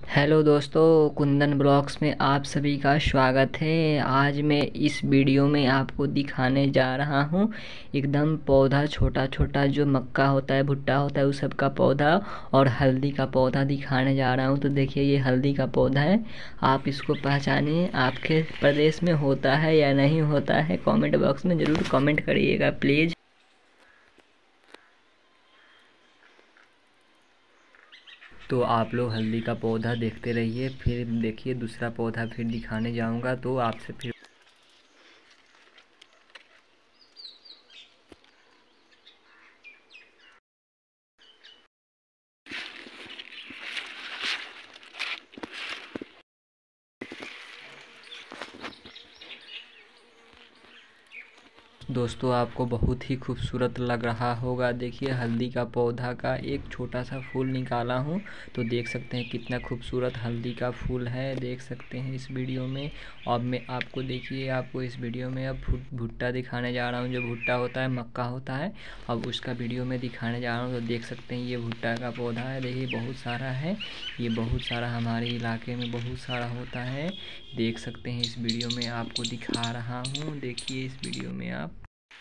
Hello दोस्तों, Kundan blogs में आप सभी का स्वागत है। आज मैं इस वीडियो में आपको दिखाने जा रहा हूँ एकदम पौधा छोटा छोटा जो मक्का होता है, भुट्टा होता है, उस सब का पौधा और हल्दी का पौधा दिखाने जा रहा हूँ। तो देखिए, ये हल्दी का पौधा है। आप इसको पहचानिए, आपके प्रदेश में होता है या नहीं होता है, कमेंट बॉक्स में ज़रूर कमेंट करिएगा प्लीज़। तो आप लोग हल्दी का पौधा देखते रहिए, फिर देखिए दूसरा पौधा फिर दिखाने जाऊंगा तो आपसे फिर। दोस्तों, आपको बहुत ही खूबसूरत लग रहा होगा। देखिए, हल्दी का पौधा का एक छोटा सा फूल निकाला हूँ, तो देख सकते हैं कितना खूबसूरत हल्दी का फूल है, देख सकते हैं इस वीडियो में। अब मैं आपको देखिए, आपको इस वीडियो में अब भुट्टा दिखाने जा रहा हूँ। जो भुट्टा होता है, मक्का होता है, अब उसका वीडियो में दिखाने जा रहा हूँ। तो देख सकते हैं ये भुट्टा का पौधा है। देखिए बहुत सारा है, ये बहुत सारा हमारे इलाके में बहुत सारा होता है। देख सकते हैं इस वीडियो में आपको दिखा रहा हूँ। देखिए इस वीडियो में आप।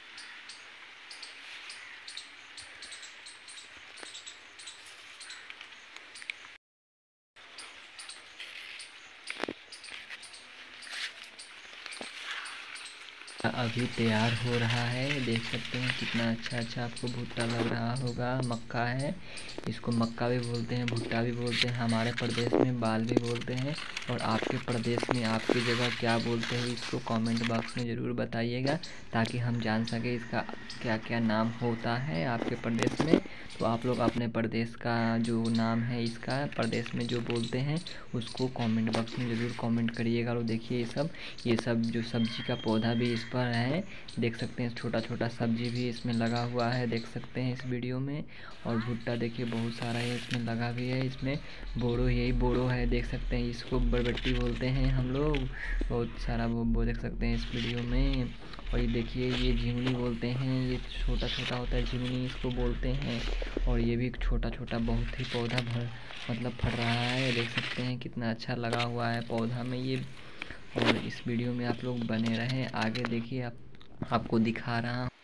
अभी तैयार हो रहा है, देख सकते हैं कितना अच्छा अच्छा आपको भुट्टा लग रहा होगा। मक्का है, इसको मक्का भी बोलते हैं, भुट्टा भी बोलते हैं, हमारे प्रदेश में बाल भी बोलते हैं। और आपके प्रदेश में, आपकी जगह क्या बोलते हैं, इसको कमेंट बॉक्स में ज़रूर बताइएगा, ताकि हम जान सकें इसका क्या क्या नाम होता है आपके प्रदेश में। तो आप लोग अपने प्रदेश का जो नाम है, इसका प्रदेश में जो बोलते हैं, उसको कमेंट बॉक्स में ज़रूर कमेंट करिएगा। और देखिए ये सब जो सब्जी का पौधा भी इस पर है, देख सकते हैं छोटा छोटा सब्जी भी इसमें लगा हुआ है, देख सकते हैं इस वीडियो में। और भुट्टा देखिए बहुत सारा है, इसमें लगा भी है। इसमें बोड़ो, यही बोड़ो है, देख सकते हैं, इसको बरबट्टी बोलते हैं हम लोग। बहुत सारा वो देख सकते हैं इस वीडियो में। और ये देखिए, ये झिंगुनी बोलते हैं, ये छोटा छोटा होता है झिंगुनी, इसको बोलते हैं। और ये भी छोटा छोटा बहुत ही पौधा मतलब फट रहा है, देख सकते हैं कितना अच्छा लगा हुआ है पौधा में ये। और इस वीडियो में आप लोग बने रहें, आगे देखिए आपको दिखा रहा हूँ।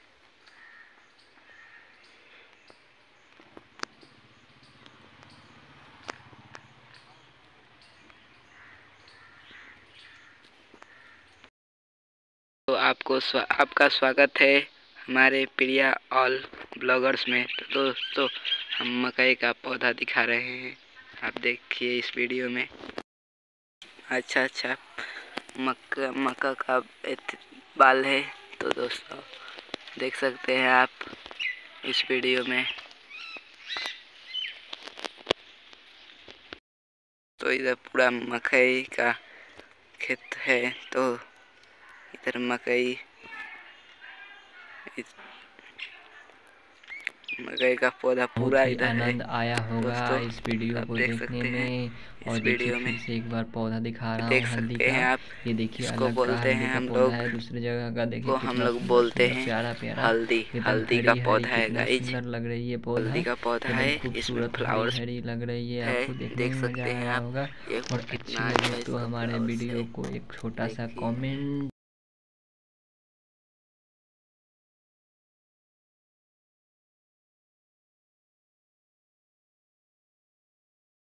तो आपका स्वागत है हमारे प्रिया ऑल ब्लॉगर्स में। तो दोस्तों, हम मकई का पौधा दिखा रहे हैं, आप देखिए इस वीडियो में। अच्छा मक्का का बाल है, तो दोस्तों देख सकते हैं आप इस वीडियो में। तो इधर पूरा मकई का खेत है, तो इधर मकई का पौधा पूरा बहुत ही इधर है। आनंद आया होगा दोस्तों, इस वीडियो आप को देख देखने सकते हैं में। और इस देखिए वीडियो में, फिर से एक बार पौधा दिखा रहा देख हूँ हल्दी सकते का। हैं आप। ये देखिए इसको अलग का बोलते हल्दी हैं का हम पौधा लोग, है, दूसरी जगह का देखिए को हम कितना लोग सुंदर बोलते सुंदर, हैं प्यारा प्यारा, हल्दी। एकदम हल्दी का हरी हरी, पौधा है कितना गाइज, सुंदर लग रही है हल्दी पौधा। का पौधा एकदम है, इसमें खूबसूरत हरी फ्लावर्स हरी लग रही है, है, आपको देखने देख में मज़ा सकते आ हैं रहा आप। होगा। ये और अच्छी कितना लगे अच्छा तो इसका हमारे फ्लावर्स है, वीडियो को एक छोटा सा देखिए। कॉमेंट